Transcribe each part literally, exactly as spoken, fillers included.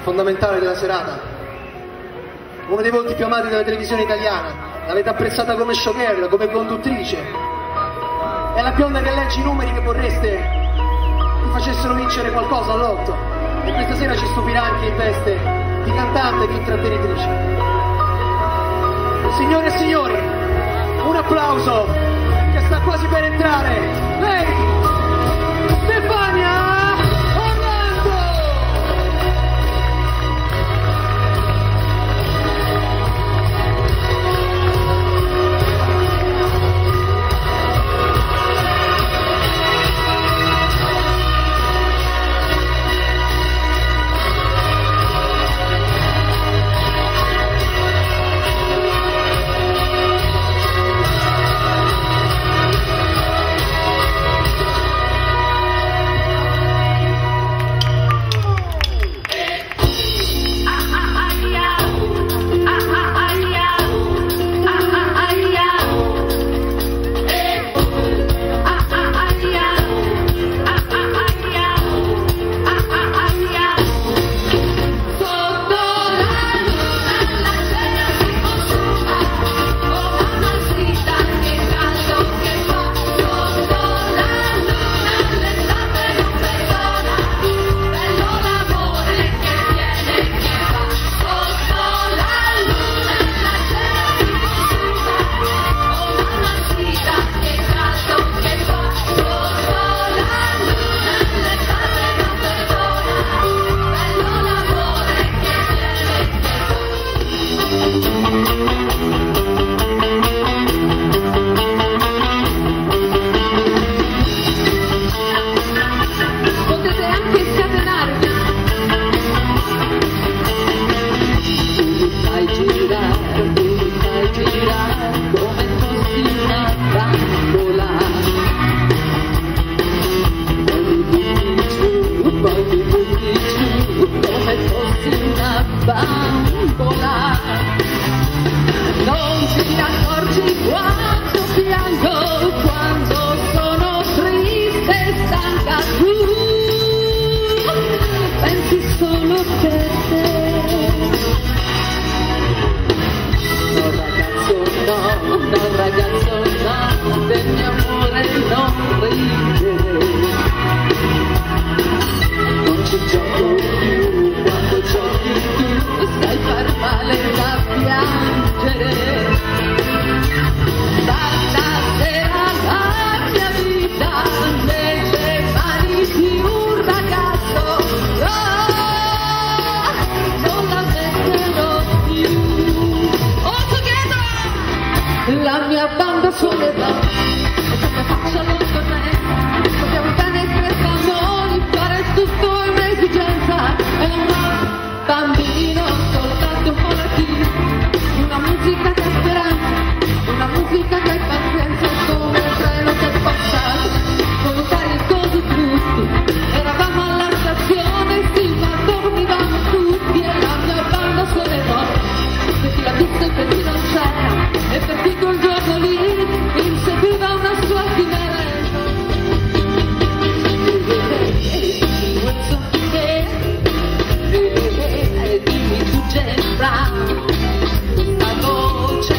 fondamentale della serata, uno dei volti più amati della televisione italiana, l'avete apprezzata come showgirl, come conduttrice, è la bionda che legge i numeri che vorreste vi facessero vincere qualcosa all'otto, e questa sera ci stupirà anche in veste di cantante e di intrattenitrice. Signore e signori, un applauso che sta quasi per entrare, lei, Stefania Orlando! Non ti accorgi quanto piango, quando sono triste e stanca, tu pensi solo per te. No ragazzo no, no ragazzo no, del mio amore non ridere. Non ci gioco più, quando giochi tu sai far male da piangere. Stasera la mia vita nelle mani di un ragazzo, oh, non la metterò più. All together! La mia banda solleva, come faccio non per me, dobbiamo bene senza noi, fare tutto è un'esigenza, è un bambino, soltanto un po' latino, una musica che ha speranza, una musica che ha pazienza, come un treno che passa, volontari e cose frutti, eravamo alla stazione, sì, ma dormivamo tutti, e la mia banda sollevò, per chi l'ha visto e per chi non c'era, e per chi quel giorno lì inseguiva una sua chimera. Dimmi tu James Brown, questa voce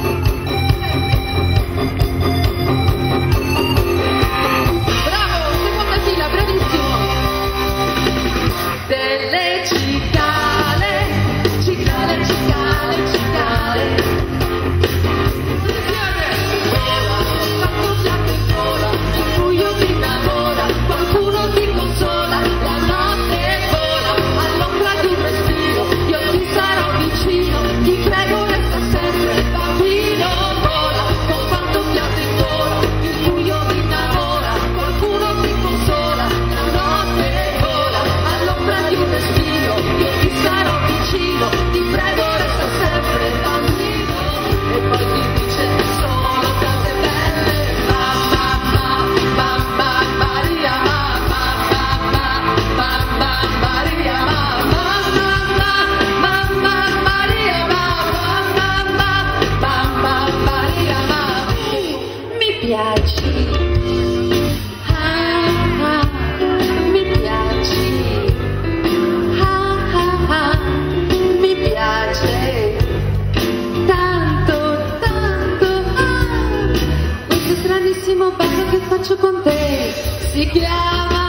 banda che faccio con te si chiama